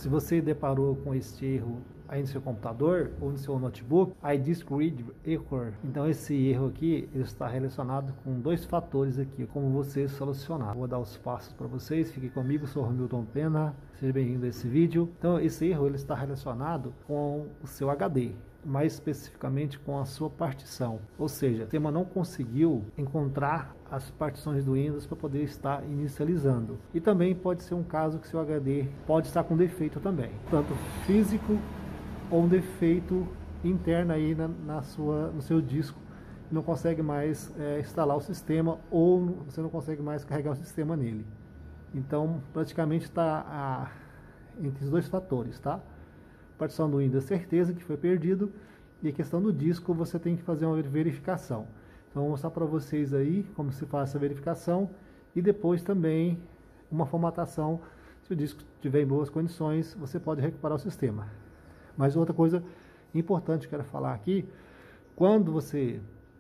Se você deparou com este erro aí no seu computador ou no seu notebook, iDisk Read Error. Então esse erro aqui ele está relacionado com dois fatores aqui, como você solucionar. Vou dar os passos para vocês, fique comigo, sou Romilton Pena, seja bem-vindo a esse vídeo. Então esse erro ele está relacionado com o seu HD, mais especificamente com a sua partição, ou seja, o sistema não conseguiu encontrar as partições do Windows para poder estar inicializando. E também pode ser um caso que seu HD pode estar com defeito também, tanto físico ou um defeito interno aí no seu disco, não consegue mais instalar o sistema, ou você não consegue mais carregar o sistema nele. Então praticamente está entre os dois fatores, tá? Partição do Windows, certeza que foi perdido, e a questão do disco você tem que fazer uma verificação. Então vou mostrar para vocês aí como se faz essa verificação, e depois também uma formatação. Se o disco estiver em boas condições, você pode recuperar o sistema. Mas outra coisa importante que eu quero falar aqui, quando você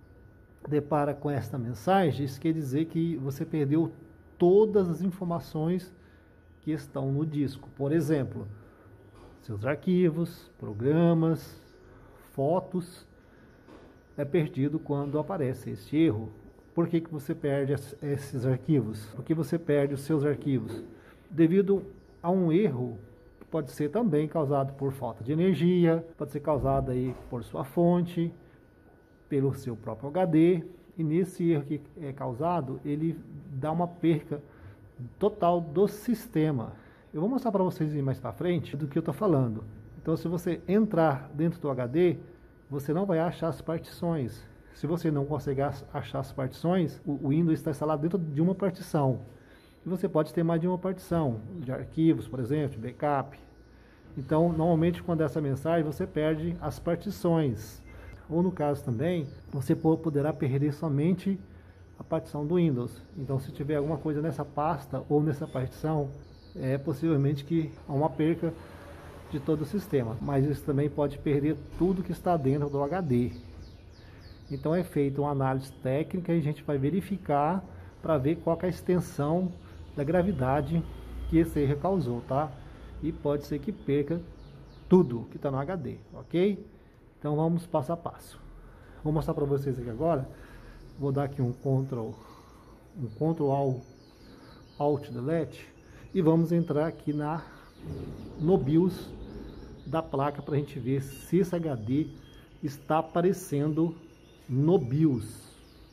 depara com esta mensagem, isso quer dizer que você perdeu todas as informações que estão no disco. Por exemplo, seus arquivos, programas, fotos, é perdido quando aparece este erro. Por que você perde esses arquivos? Por que você perde os seus arquivos? Devido a um erro, pode ser também causado por falta de energia, pode ser causado aí por sua fonte, pelo seu próprio HD, e nesse erro que é causado, ele dá uma perca total do sistema. Eu vou mostrar para vocês mais para frente do que eu estou falando. Então, se você entrar dentro do HD, você não vai achar as partições. Se você não conseguir achar as partições, o Windows está instalado dentro de uma partição. E você pode ter mais de uma partição, de arquivos, por exemplo, de backup. Então, normalmente, quando essa mensagem, você perde as partições. Ou, no caso também, você poderá perder somente a partição do Windows. Então, se tiver alguma coisa nessa pasta ou nessa partição, possivelmente que há uma perca de todo o sistema. Mas isso também pode perder tudo que está dentro do HD. Então, é feita uma análise técnica e a gente vai verificar para ver qual é a extensão da gravidade que esse erro causou, tá? E pode ser que perca tudo que está no HD, ok? Então vamos passo a passo. Vou mostrar para vocês aqui agora. Vou dar aqui um Ctrl Alt Delete e vamos entrar aqui no BIOS da placa para a gente ver se esse HD está aparecendo no BIOS.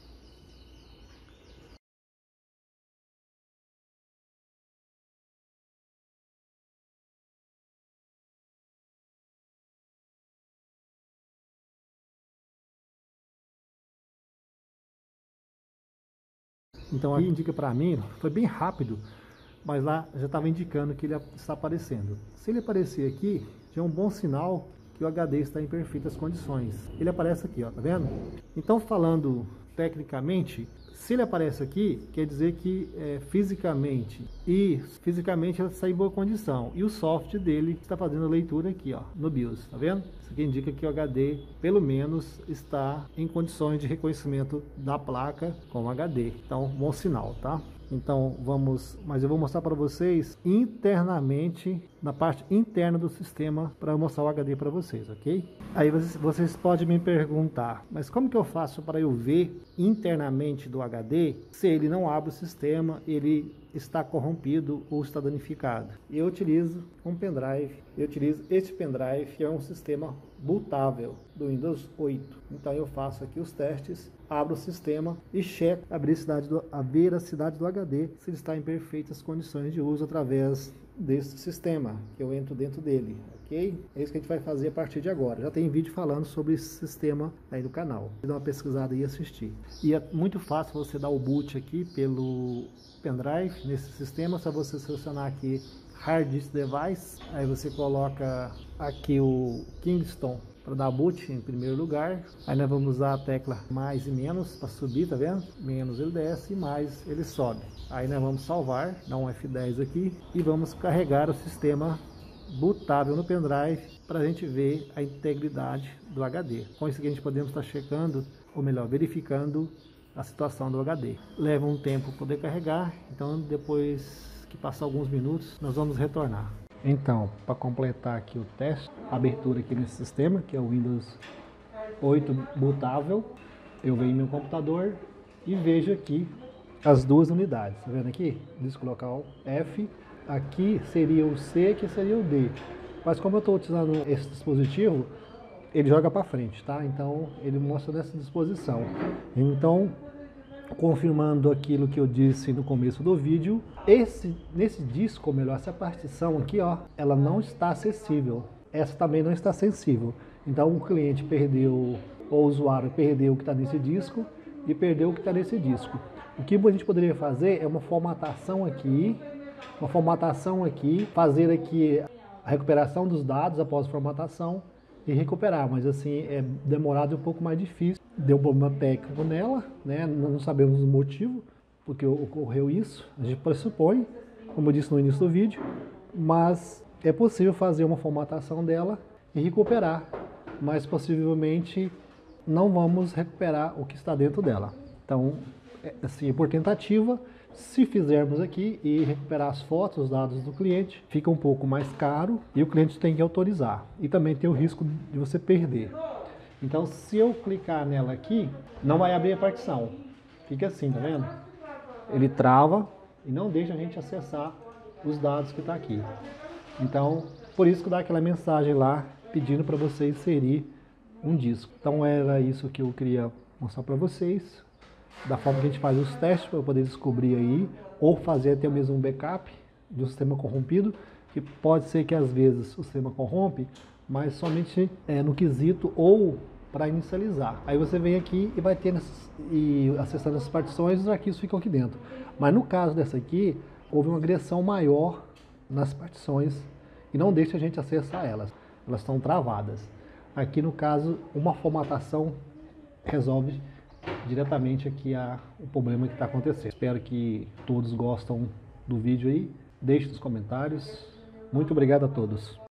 Então aqui indica para mim, foi bem rápido, mas lá já estava indicando que ele está aparecendo. Se ele aparecer aqui, já é um bom sinal que o HD está em perfeitas condições. Ele aparece aqui, ó, tá vendo? Então, falando tecnicamente, se ele aparece aqui, quer dizer que fisicamente ele está em boa condição. E o software dele está fazendo a leitura aqui, ó, no BIOS, tá vendo? Isso aqui indica que o HD, pelo menos, está em condições de reconhecimento da placa com HD. Então, bom sinal, tá? Então mas eu vou mostrar para vocês internamente, na parte interna do sistema, para mostrar o HD para vocês, ok? Aí vocês podem me perguntar, mas como que eu faço para eu ver internamente do HD se ele não abre o sistema, ele está corrompido ou está danificado? Eu utilizo um pendrive, este pendrive que é um sistema bootável do Windows 8. Então eu faço aqui os testes, abro o sistema e checo a veracidade do HD, se ele está em perfeitas condições de uso através desse sistema, que eu entro dentro dele, ok? É isso que a gente vai fazer a partir de agora. Já tem vídeo falando sobre esse sistema aí no canal. Dá uma pesquisada e assistir. E é muito fácil você dar o boot aqui pelo pendrive nesse sistema, só você selecionar aqui Hard Disk Device, aí você coloca aqui o Kingston para dar boot em primeiro lugar. Aí nós vamos usar a tecla mais e menos para subir, tá vendo? Menos ele desce e mais ele sobe. Aí nós vamos salvar, dar um F10 aqui e vamos carregar o sistema bootável no pendrive para a gente ver a integridade do HD. Com isso aqui a gente podemos estar checando, ou melhor, verificando a situação do HD. Leva um tempo poder carregar, então depois que passar alguns minutos nós vamos retornar. Então, para completar aqui o teste, abertura aqui nesse sistema, que é o Windows 8 bootável, eu venho em meu computador e vejo aqui as duas unidades. Tá vendo aqui? Disco local F, aqui seria o C, aqui seria o D. Mas como eu estou utilizando esse dispositivo, ele joga para frente, tá? Então ele mostra nessa disposição. Então, confirmando aquilo que eu disse no começo do vídeo, nesse disco, ou melhor, essa partição aqui, ó, ela não está acessível. Essa também não está sensível. Então o cliente perdeu, ou o usuário perdeu o que está nesse disco e perdeu o que está nesse disco. O que a gente poderia fazer é uma formatação aqui, fazer aqui a recuperação dos dados após a formatação e recuperar, mas assim é demorado e um pouco mais difícil. Deu um problema técnico nela, né? Não sabemos o motivo porque ocorreu isso. A gente pressupõe, como eu disse no início do vídeo, mas é possível fazer uma formatação dela e recuperar, mas possivelmente não vamos recuperar o que está dentro dela. Então, assim, por tentativa, se fizermos aqui e recuperar as fotos, os dados do cliente, fica um pouco mais caro e o cliente tem que autorizar. E também tem o risco de você perder. Então, se eu clicar nela aqui, não vai abrir a partição. Fica assim, tá vendo? Ele trava e não deixa a gente acessar os dados que está aqui. Então, por isso que dá aquela mensagem lá pedindo para você inserir um disco. Então, era isso que eu queria mostrar para vocês, da forma que a gente faz os testes para poder descobrir aí, ou fazer até mesmo um backup de um sistema corrompido, que pode ser que às vezes o sistema corrompe, mas somente no quesito ou para inicializar. Aí você vem aqui e vai ter e acessando essas partições, os arquivos ficam aqui dentro. Mas no caso dessa aqui, houve uma agressão maior nas partições e não deixa a gente acessar elas. Elas estão travadas. Aqui no caso, uma formatação resolve diretamente aqui o problema que está acontecendo. Espero que todos gostam do vídeo aí. Deixe nos comentários. Muito obrigado a todos.